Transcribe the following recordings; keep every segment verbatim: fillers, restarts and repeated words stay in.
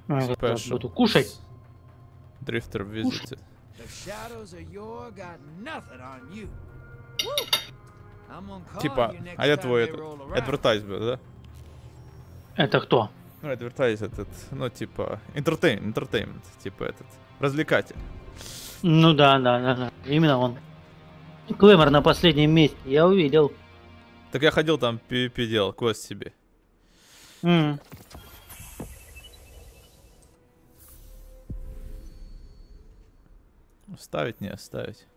А, Special. буду кушать. Drifter visited. Типа, а я твой это, advertisement, да? Это кто? Ну, advertise этот, ну, типа, entertain, entertainment, типа этот, развлекатель. Ну да, да, да, да. Именно он. Клэмор на последнем месте, я увидел. Так я ходил там, пи пи делал, квест себе. Mm. Оставить, не оставить.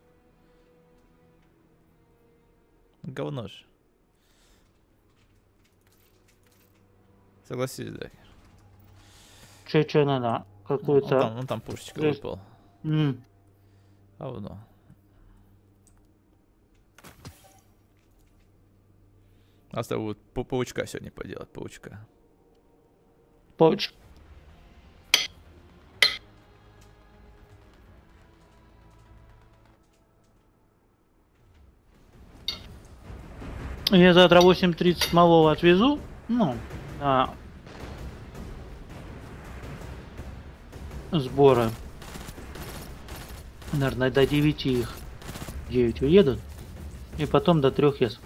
Говно же. Согласись, да. Че, че надо? Он Какую-то... там, он там пушечка выпал. Mm. Говно. Осталось вот па паучка сегодня поделать, паучка. Пауч. Я завтра в восемь тридцать малого отвезу. Ну, а... сборы. Наверное, до девяти их. девять уедут. И потом до трех я...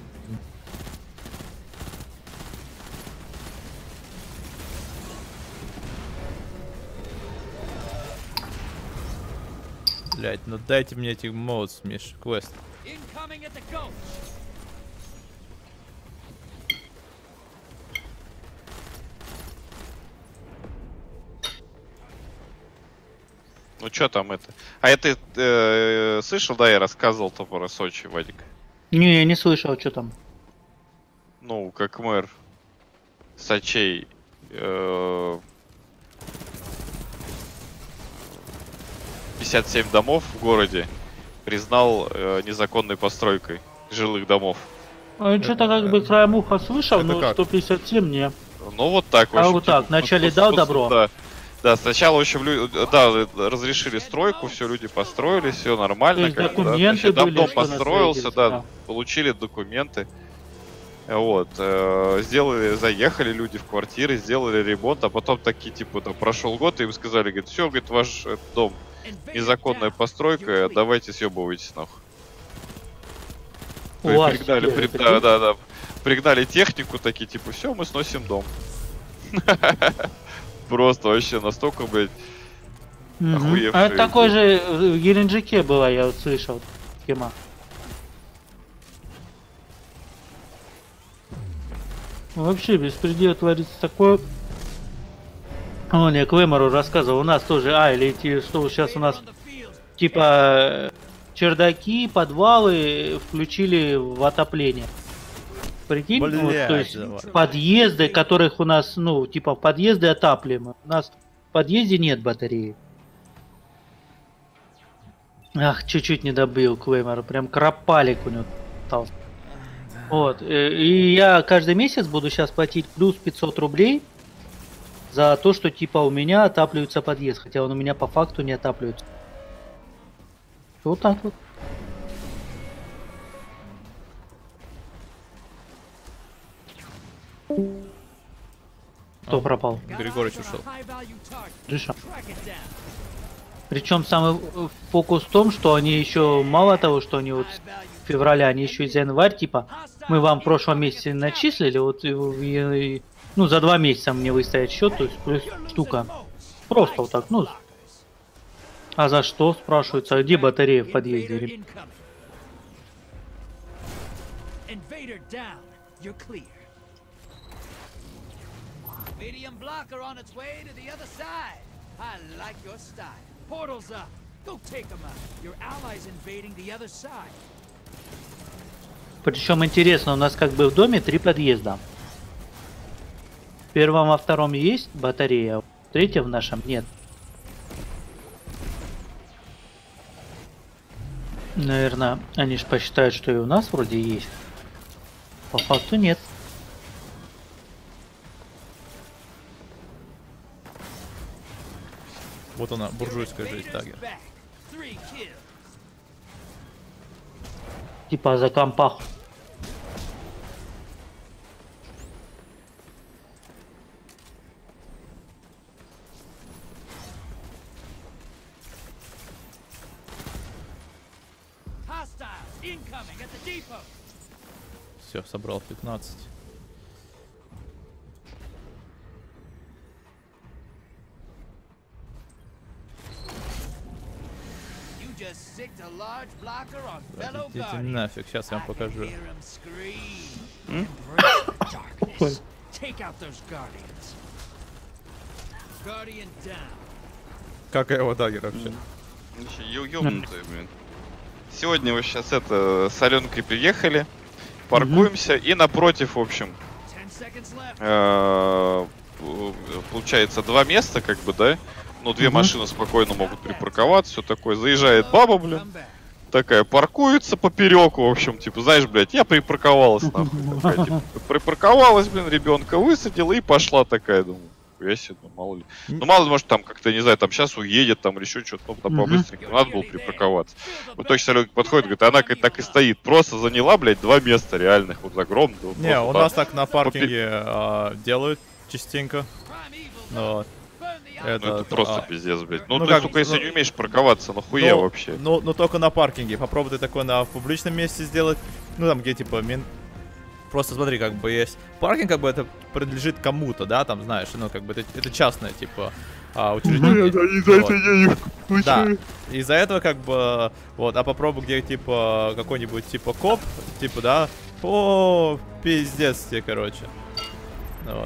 Блять, ну дайте мне этих модс, Миш, квест. Ну что там это? А это э, слышал, да, я рассказывал-то про Сочи, Вадик? Не, я не слышал, что там. Ну, как мэр Сочей э, пятьдесят семь домов в городе признал э, незаконной постройкой жилых домов. Что-то как бы краем уха слышал, это но как? сто пятьдесят семь не. Ну вот так. В А общем, вот так, типа, вначале пос- дал пос- добро. Да, да, сначала, в общем, лю- да, разрешили стройку, все, люди построились, все нормально. То есть как бы, да. документы Значит, дом, были, дом что на построился, да, строительство. получили документы. Вот, э, сделали, заехали люди в квартиры, сделали ремонт, а потом такие, типа, там, прошел год, и им сказали, говорит, все, говорит, ваш э, дом незаконная постройка, давайте съебывайтесь нахуй. У вас Пригнали, теперь, при- прикинь? да, да, да. Пригнали технику, такие, типа, все, мы сносим дом. Просто вообще настолько, блядь, Мгм. охуевшие. А это такой же в Геленджике была, я вот слышал, схема. Вообще беспредел творится такое. Вон я Клэмору рассказывал, у нас тоже, а, или эти, что сейчас у нас, типа, чердаки, подвалы включили в отопление. Прикинь, вот, Блядь, то есть давай. подъезды, которых у нас, ну, типа, подъезды отапливаемы. У нас в подъезде нет батареи. Ах, чуть-чуть не добил Клеймора, прям кропалик у него остался. Вот, э, и я каждый месяц буду сейчас платить плюс пятьсот рублей за то, что типа у меня отапливается подъезд, хотя он у меня по факту не отапливается. Вот так вот. Кто пропал? Григорыч ушел. Дыша. Причем самый э, фокус в том, что они еще мало того, что они вот с февраля, они еще и за январь, типа, мы вам в прошлом месяце начислили, вот и- и- ну за два месяца мне выставить счет, то есть плюс штука. Просто вот так, ну. А за что, спрашивается, а где батарея в подъезде? ребят? Invader down. You're clear. Medium blocker on its way to the other side. I like your style. Portals up. Go take them out. Your allies invading the other side. Причем интересно, у нас как бы в доме три подъезда. В первом, во втором есть батарея, а в третьем в нашем нет. Наверное, они же посчитают, что и у нас вроде есть. По факту нет. Вот она, буржуйская жизнь, Тагер. Back. Three kills. Типа за компах. Incoming at the depot. Все, собрал пятнадцать. You just sicked a large blocker on fellow Идите guardians. нафиг, сейчас я вам I can покажу. hear 'em scream. Embrace the darkness. Take out those guardians. Guardian down. Как его дагер вообще? Ё- ёбнутые, блин. Сегодня вы сейчас это с Аленкой приехали, паркуемся и напротив, в общем, Ten seconds left. э, получается два места, как бы, да? Ну, две Мгм. машины спокойно могут припарковаться, все такое. Заезжает баба, блин, Come back. такая, паркуется попереку, в общем, типа, знаешь, блядь, я припарковалась, нахуй. Такая, типа, припарковалась, блин, ребенка высадила и пошла такая, думаю. Я себе, ну, мало ли. Ну, мало ли, может, там, как-то, не знаю, там сейчас уедет, там, или еще что-то, ну, там, Мгм. по-быстренькому надо было припарковаться. В итоге Аленка подходит, говорит, она как так и стоит, просто заняла, блядь, два места реальных, вот огромных. вот Не, просто у там. нас так на паркинге а, делают частенько. Primeval. Но Burn the это, Ну, это просто а, пиздец, блядь. Ну, ну, то есть, как- только если ну- не умеешь парковаться, нахуя ну, вообще? Ну, ну, только на паркинге. Попробуй ты такое на публичном месте сделать. Ну, там, где, типа, мин... Просто смотри, как бы есть... Паркинг, как бы, это принадлежит кому-то, да, там, знаешь, ну, как бы, это, это частное, типа, а, учреждение. Вот. Да, из-за этого, как бы, вот, а попробуй, где, типа, какой-нибудь, типа, коп, типа, да, о, пиздец тебе, короче. Вот.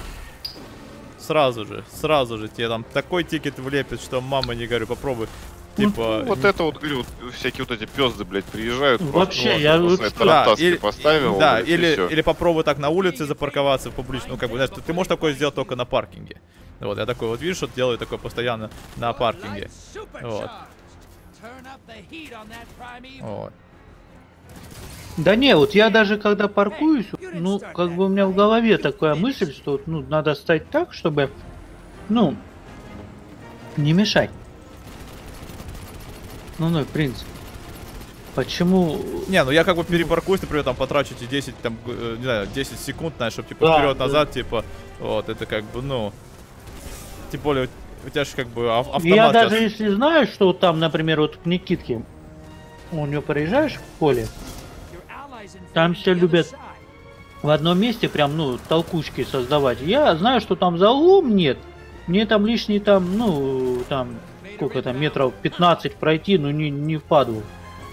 Сразу же, сразу же тебе там такой тикет влепит, что мама не говорю, попробуй. Типа... Ну, вот это вот, говорю, вот всякие вот эти пёзды, блядь, приезжают. Вообще, просто, я ну, вот на что- тарантаски или- поставил. Да, блядь, и или, всё. или попробуй так на улице запарковаться в публичном, ну, как бы, знаешь, ты, ты можешь такое сделать только на паркинге. Вот, я такой вот, видишь, что делаю такое постоянно на паркинге. Вот. Turn up the heat on that primeval. Вот. Да не, вот я даже когда паркуюсь, ну, как бы у меня в голове такая мысль, что вот, ну, надо стать так, чтобы, ну, не мешать. Ну, ну, принцип. Почему? Не, ну я как бы перепаркуюсь, например, там потрачу эти десять, там, э, не знаю, десять секунд, знаешь, чтобы типа Да, вперед-назад, типа, вот, это как бы, ну, тем более у тебя же как бы ав- автомат Я сейчас- даже если знаю, что там, например, вот к Никитке, у него проезжаешь в поле, Your allies invading там все the other любят side. в одном месте прям, ну, толкучки создавать. Я знаю, что там за углом нет. Мне там лишний там, ну, там, сколько там, метров пятнадцать пройти, ну, не, не впаду.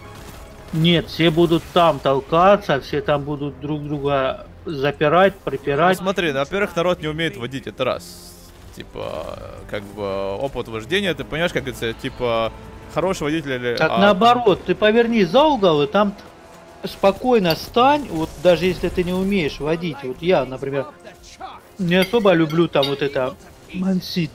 Нет, все будут там толкаться, все там будут друг друга запирать, Ну, припирать. смотри, ну, во-первых, народ не умеет водить, это раз. Типа, как бы, опыт вождения, ты понимаешь, как это, типа, хороший водитель или... Так а, наоборот, ты поверни за угол и там спокойно стань, вот даже если ты не умеешь водить. Вот я, например, Off the chart. не особо люблю там вот это мансит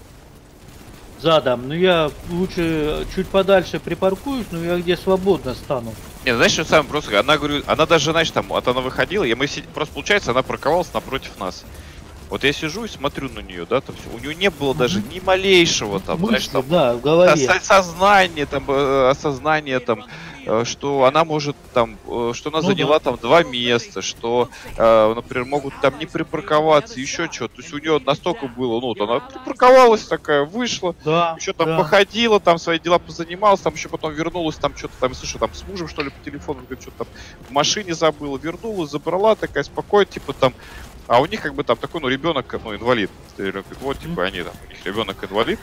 задом, но я лучше чуть подальше припаркуюсь, но я где свободно стану. Не, знаешь, что самое просто? Она, говорю, она даже, знаешь, там, вот она выходила, и мы сидим, просто получается, она парковалась напротив нас. Вот я сижу и смотрю на нее, да, там всё. У нее не было даже ни малейшего там, знаешь, Мысли, там, да, в голове. Со- сознание, там, э, осознание, там, э, что она может, там, э, что она Ну заняла там два места, что, э, например, могут там не припарковаться, еще что-то. То есть у нее настолько было, ну, вот она припарковалась такая, вышла, Да, еще там да. походила, там свои дела позанималась, там еще потом вернулась, там что-то там, слушай, там с мужем, что ли, по телефону, говорит, что-то там в машине забыла, вернулась, забрала, такая спокойно, типа там. А у них как бы там такой, ну, ребенок, ну, инвалид. Я говорю, вот, типа, они там, у них ребенок инвалид.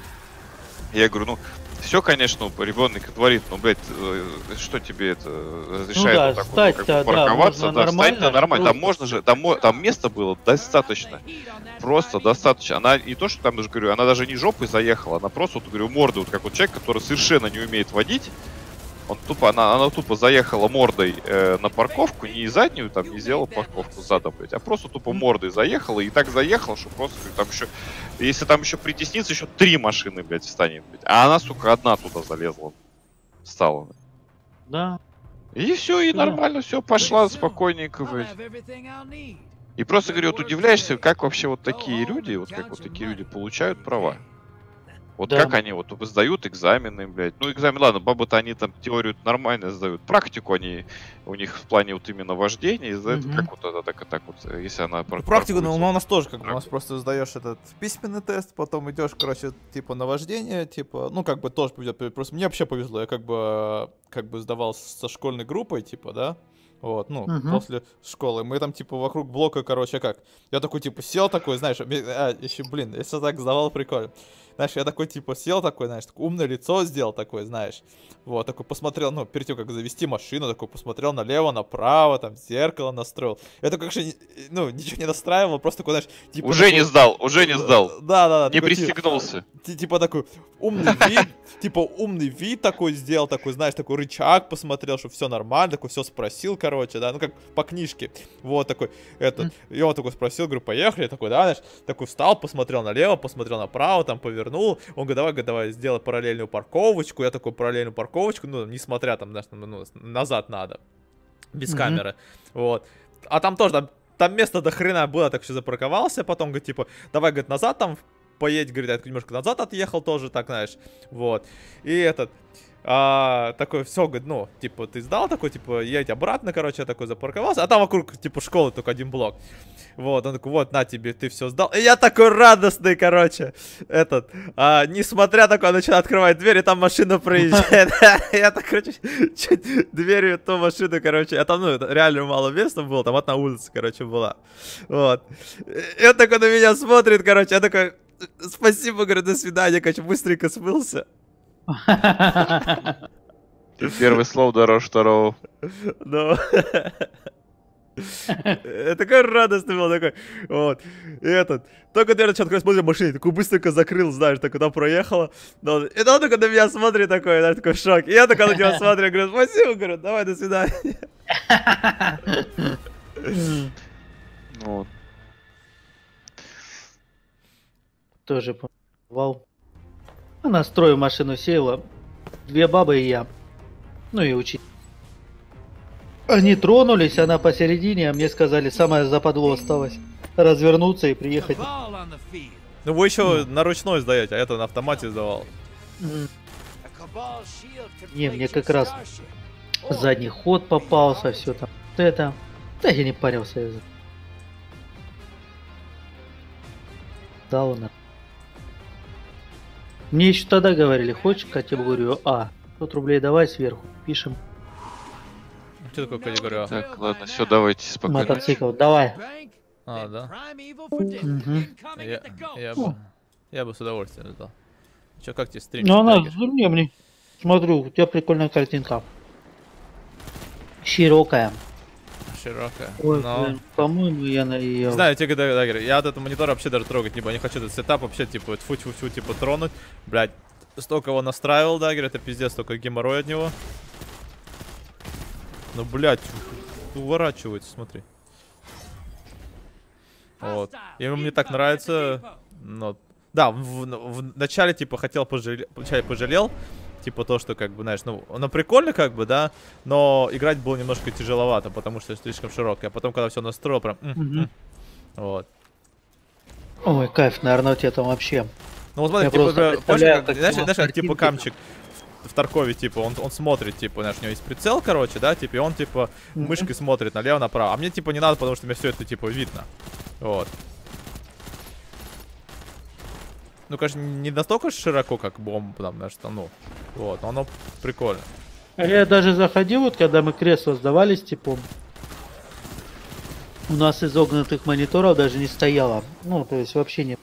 Я говорю, ну, все, конечно, ребенок инвалид, но, блядь, э, что тебе это разрешает да, вот так вот, встать-то, как бы, да, парковаться, можно да, встать-то нормально, нормально, там просто. можно же, там, мо- там места было достаточно, просто достаточно. Она не то, что там даже говорю, она даже не жопой заехала, она просто, вот, говорю, мордой, вот как вот человек, который совершенно не умеет водить, он тупо, она, она тупо заехала мордой э, на парковку, не заднюю, там, не сделала парковку задом, блядь, а просто тупо мордой заехала, и так заехала, что просто говорю, там еще, если там еще притеснится, еще три машины, блядь, встанет, блядь. А она, сука, одна туда залезла, встала. Да. И все, и Да. нормально, все, пошла спокойненько, I'll блядь. have everything I'll need. И просто, говорю, вот удивляешься, как вообще вот такие люди, вот как вот такие люди получают права. Вот Да. как они вот сдают экзамены, блядь. Ну, экзамен, ладно, бабы-то они там теорию нормально сдают. Практику они, у них в плане вот именно вождения, сдают, Мгм. как вот это, так и так вот, если она... пар- Практику, ну, паркуется. у нас тоже, как бы, у нас Практику. просто сдаешь этот письменный тест, потом идешь, короче, типа, на вождение, типа, ну, как бы, тоже повезет. Просто мне вообще повезло, я, как бы, как бы, сдавал со школьной группой, типа, да, вот, ну, Мгм. после школы. Мы там, типа, вокруг блока, короче, как, я такой, типа, сел такой, знаешь, мне- а, еще, блин, если так сдавал, прикольно. Знаешь, я такой, типа, сел такой, знаешь, такое умное лицо сделал такой, знаешь. Вот, такой посмотрел, ну, перед тем, как завести машину, такой посмотрел налево, направо, там, зеркало настроил. Это как же, ну, ничего не настраивал, просто такой, знаешь, типа... Уже не такой- сдал, уже не сдал. Да, да, да. Не такой, типа, пристегнулся. ти- Типа такой умный вид, типа умный вид такой сделал, такой, знаешь, такой рычаг посмотрел, что все нормально, такой все спросил, короче, да, ну как по книжке. Вот такой, этот, и он такой спросил, говорю, поехали, я такой, да, знаешь, такой встал, посмотрел налево, посмотрел направо, там повернул. Он говорит, давай, говорит, давай, сделай параллельную парковочку. Я такой, параллельную парковочку, ну, несмотря там, знаешь, ну, назад надо, без Мгм. камеры, вот. А там тоже, там, там место до хрена было, так все запарковался, потом, говорит, типа, давай, говорит, назад там поедь, говорит, я немножко назад отъехал тоже, так, знаешь, вот. И этот, а, такой, все, говорит, ну, типа, ты сдал, такой, типа, едь обратно, короче, я такой запарковался, а там вокруг, типа, школы только один блок. Вот, он такой, вот, на тебе, ты все сдал. И я такой радостный, короче, этот, а, несмотря такой, начинаю открывать дверь, и там машина проезжает. Я так, короче, чуть дверью ту машину, короче, а там, ну, реально мало места было, там одна улица, короче, была. Вот. И он такой на меня смотрит, короче, я такой, спасибо, говорю, до свидания, короче, быстренько смылся. Первый слов дороже второго. Ну, я такой радостный был, такой, вот, и этот, только дверь начал открывать, смотрит в машине, такой быстренько закрыл, знаешь, так куда проехала, ну, и он только на меня смотрит такой, знаешь, такой шок, и я такой на него смотрю, говорю, спасибо, говорю, давай, до свидания. Вот. Тоже помню. А на строю машину села. Две бабы и я. Ну и учитель. Они тронулись, она посередине, а мне сказали, самое западло осталось. Развернуться и приехать. Cabal on the field. Ну, вы еще на ручной сдаете, а это на автомате сдавал. М, A Cabal shield could Не, plate мне your как раз starship. задний ход попался, все там. Вот это. Да я не парился. Я за- Дал на. Мне еще тогда говорили, хочешь категорию А? пятьсот рублей давай сверху, пишем. Что такое категория? Так, ладно, все, давайте спокойно. Мотоцикл, давай. Bank, А, then да. primeval for dinner. Мгм. Incoming Я, at the goat. я бы, я бы с удовольствием сдал. Че, как тебе стрим? Ну она, Дагер? мне, мне. Смотрю, у тебя прикольная картинка. Широкая. Широкая. Ой, Но- блин, по-моему, я на ее. Знаю, тебе когда Дагер, я от этого монитора вообще даже трогать не буду. Я не хочу этот сетап вообще, типа, тьфу-тьфу-тьфу, типа, тронуть. Блять, столько его настраивал, Дагер, это пиздец, столько геморрой от него. Ну, блять, уворачивается, смотри. Вот. И мне так нравится. Ну, да, в, в- в начале, типа, хотел пожалел, вначале пожалел. Типа то, что, как бы, знаешь, ну, оно прикольно, как бы, да, но играть было немножко тяжеловато, потому что слишком широкое. А потом, когда все настроил, прям, м, Мгм. м. Вот. Ой, кайф, наверное, у тебя там вообще. Ну, вот смотри, Я типа, просто бля, представляю, помнишь, как, как знаешь, у вас знаешь, как, типа, картинки камчик в, в Таркове, типа, он, он смотрит, типа, знаешь, у него есть прицел, короче, да, типа, и он, типа, Мгм. мышкой смотрит налево-направо. А мне, типа, не надо, потому что мне все это, типа, видно. Вот. Ну, конечно, не настолько широко, как бомба, там, знаешь, там, ну, вот, но оно прикольно. А я даже заходил, вот когда мы кресло сдавались, типа, у нас изогнутых мониторов даже не стояло. Ну, то есть вообще нет.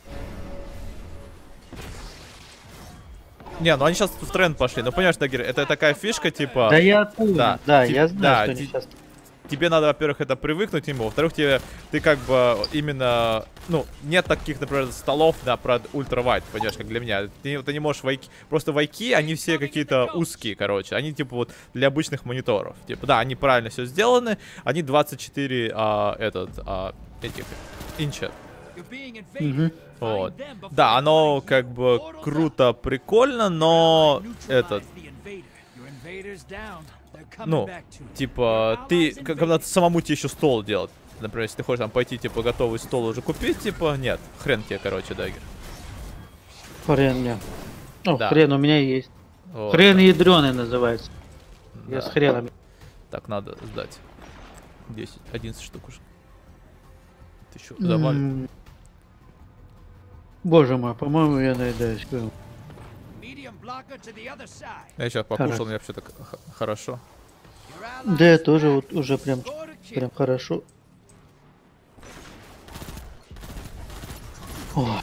Не, ну они сейчас в тренд пошли. Ну, понимаешь, Дагер, это такая фишка, типа... Да я понял, да, да, ти- я знаю, да, что они ти- сейчас... Тебе надо, во-первых, это привыкнуть к нему, во-вторых, тебе, ты как бы именно, ну, нет таких, например, столов, да, про ультравайд, понимаешь, как для меня. Ты, ты не можешь вайки, просто вайки, они все какие-то узкие, короче, они типа вот для обычных мониторов. Типа, да, они правильно все сделаны, они двадцать четыре, а, этот, а, этих, инча. You're being Мгм. invaded. Вот. Find them before Да, they оно find you. как бы Portals круто, прикольно, но этот, Neutralize the invader. Your invader's down. They're coming ну, back to you. типа, ты, как бы надо самому тебе еще стол делать. Например, если ты хочешь там пойти, типа, готовый стол уже купить, типа, нет, хрен тебе, короче, Дагер. Хрен мне. О, Да. хрен у меня есть. Вот, Хрен да. ядреный называется. Я с Да. хреном. Так, надо сдать. десять, одиннадцать штук уже. Ты еще завалит. М. Боже мой, по-моему, я наедаюсь. Medium blocker to the other side. Я сейчас покушал, Хорошо. мне вообще так х- хорошо. Your allies Да, я is тоже back. вот уже прям, Score to kill. прям хорошо. О,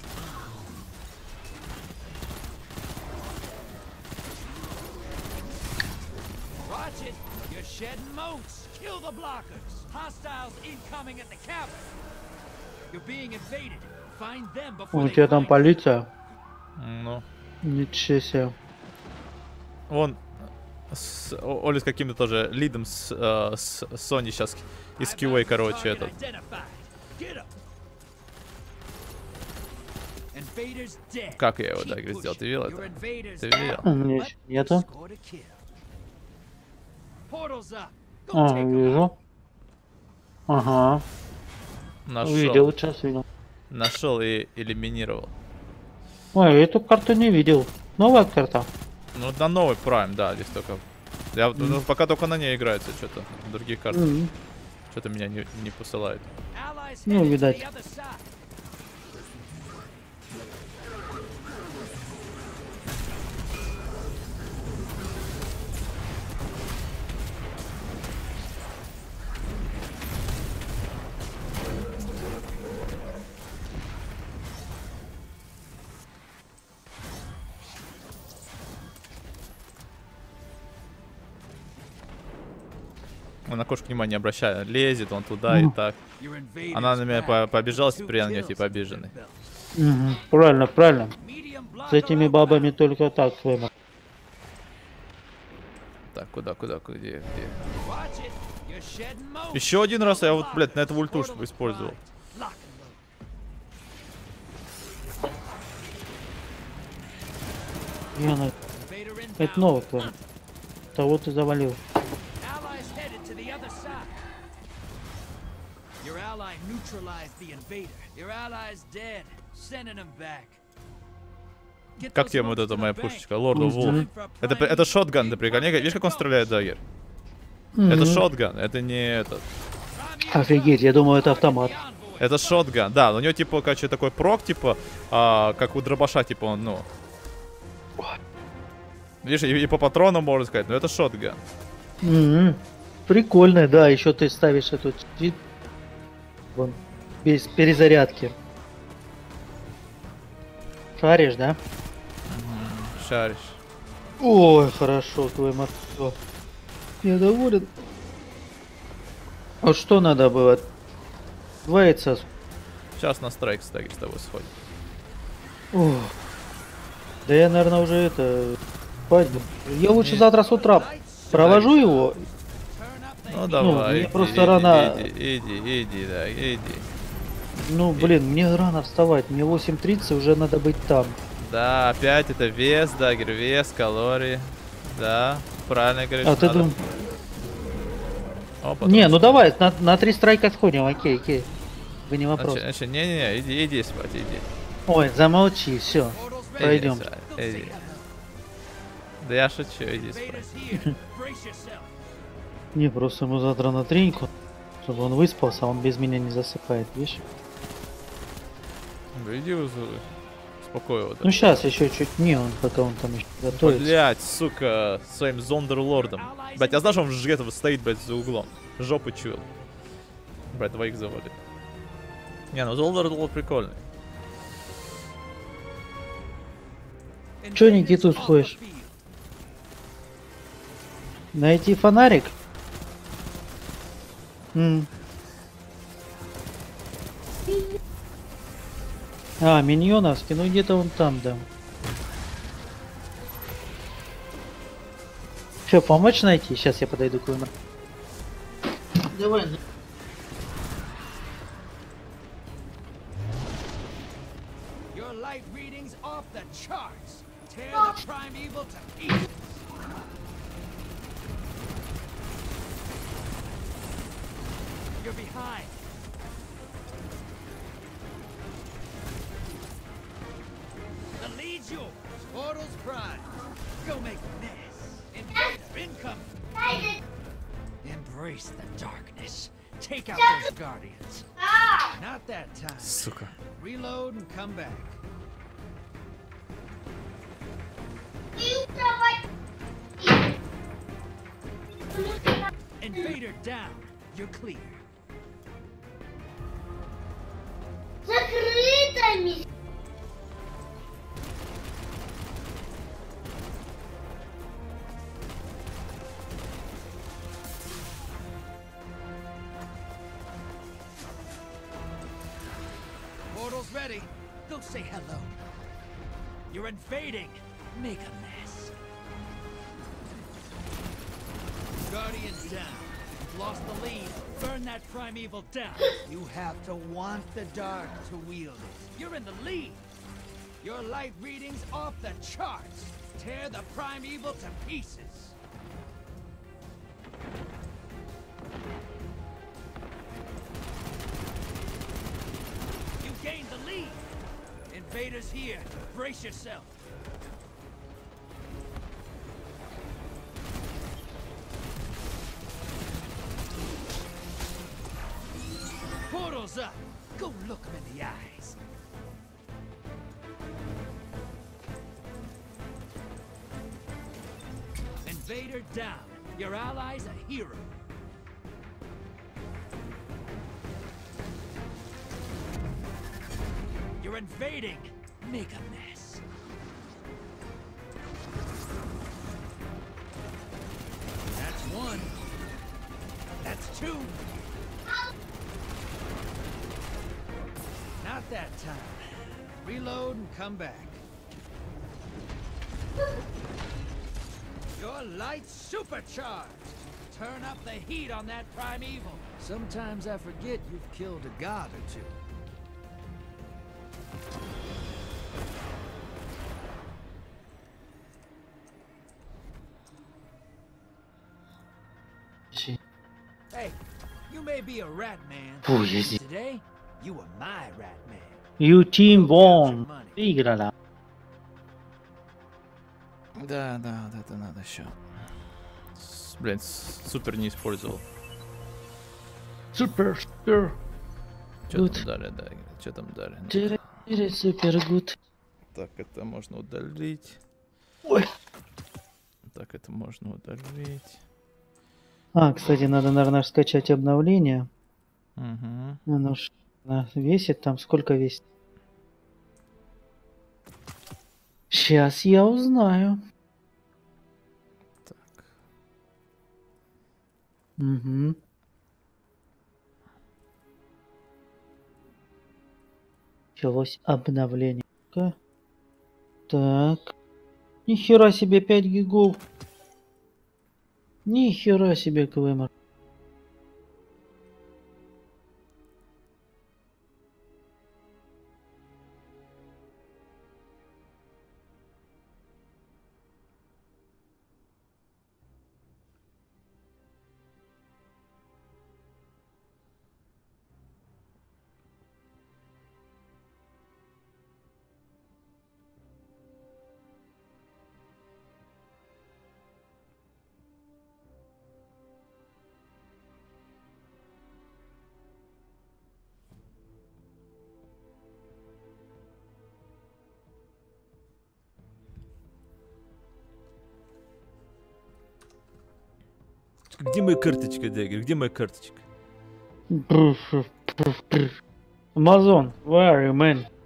Watch it. You're shedding moats. Kill the blockers. Hostiles incoming at the cavern. You're being invaded. Find them before у they тебя там find you. полиция? Ну, Ничего себе. вон с, О- Оля с каким-то тоже лидом с, э, с Sony сейчас из I've кью got эй, the короче, target этот. identified. Get 'em. Invaders dead. Как я его Keep так сделал? pushing. Ты видел Your это? invaders Ты видел? out, У меня but ещё нету. score to kill. Portals up. Go А, take 'em out. вижу. Ага. Нашел. Видел, сейчас видел. Нашел и элиминировал. Ой, я эту карту не видел. Новая карта. Ну, на новый Prime, да, здесь только. Я вот, ну, пока только на ней играется, что-то. Других карт. М. Что-то меня не, не посылает. Allies Ну, headed to видать. the other side. Он на кошку внимания не обращает. Лезет он туда и так. Your invaders Она на меня back. по- пообижалась, Two теперь я на нее kills типа under обиженный. their belt. Мгм. Правильно, правильно. Medium С этими blocker бабами outbound. только так, Флэма. Так, куда, куда, куда, где, где? Watch it. You're shedding moats. Еще один раз я вот, Blockers. блядь, на эту ульту Portals использовал. primed. Lock and load. Я на... Invader inbound. Это новый Флэм. Того ты завалил. Allies headed to the other side. Your ally neutralized the invader. Your ally's dead. Sending him back. Get Как those тебе вот moats эта to моя the bank. пушечка? Лорд оф Вулф. Time for a Это, prime это шотган, ты deep прикольно. rocket Видишь, как to он go. стреляет, Дагер? Мгм. Это шотган, это не этот. Prime Офигеть, я думал, это автомат. the envoy. Это шотган, да, у него типа, короче, такой прок, типа, а, как у дробаша, типа, он, ну... Видишь, и, и по патронам можно сказать, но это шотган. Мгм. Прикольно, да, еще ты ставишь эту щит. Вон, без перезарядки. Шаришь, да? Шаришь. Ой, хорошо, твой мотор. Я доволен. Вот что надо было? Два яйца. Сейчас на страйк с Дагер с тобой сходим. Ох. Да я, наверное, уже это... спать буду. Я лучше Не. завтра с утра провожу его. Ну давай, мне иди, просто иди, рано- Иди, иди, иди, да, иди. Ну, блин, мне рано вставать. Мне восемь тридцать, уже надо быть там. Да, опять это вес, Дагер, вес, калории. Да, правильно говоришь. А ты надо- дум... О, потом Не, ну что? давай, на, на три страйка сходим, окей, окей. Вы не вопрос. Значит, значит, не-не-не, иди, иди спать, иди. Ой, замолчи, все. Portals ready. Пойдем. Иди спать, иди. Да я шучу, иди спать. Invaders here. Brace yourself. Не, просто ему завтра на тренинг, чтобы он выспался, а он без меня не засыпает, видишь? Ну, иди уже. Успокой его. Ну сейчас еще чуть не, он пока он там еще готовится. Блять, сука, своим зондерлордом. Блять, я знаю, что он же этого стоит, блять, за углом. Жопу чуял. Блять, двоих завалит. Не, ну зондерлорд прикольный. Чё, Никиту, сходишь? Найти фонарик? М. А, миньоновский, ну где-то он там, да. Че, помочь найти? Сейчас я подойду к вам. Давай. Your light readings off the charts. Tear the primeval to pieces. You're behind. The lead's yours. prime. Go make a mess. Invader incoming. Embrace the darkness. Take out those guardians. Not that time. Сука. Reload and come back. Invader down. You're clear. Закрыто, мисс. Portal's ready. Go say hello. You're invading. Make a mess. Guardians down. You've lost the lead. Burn that primeval down. You have to want the dark to wield it. You're in the lead. Your light reading's off the charts. Tear the primeval to pieces. You gained the lead. Invaders here. Brace yourself. Portal's up. Go look him in the eyes. Invader down. Your ally's a hero. You're invading. Make a mess. That's one. That's two. Not that time. Reload and come back. Your light's supercharged. Turn up the heat on that primeval. Sometimes I forget you've killed a god or two. Hey, you may be a rat man. Фу, я здесь. Today, you are my rat man. You team won. Выиграла. Да, да, вот это надо еще. Блин, супер не использовал. Супер, супер. Что Good. там дали, да, что там дали? Ну, Теперь супер гуд. так, это можно удалить. Ой. Так, это можно удалить. А, кстати, надо, наверное, скачать обновление. Угу. Оно ж она весит там, сколько весит? Сейчас я узнаю. Так. Угу. Началось обновление. Так. Так. Нихера себе пять гигов. Нихера себе КВМ. Где моя карточка, Дэггер? Где моя карточка? Амазон, where are you, man?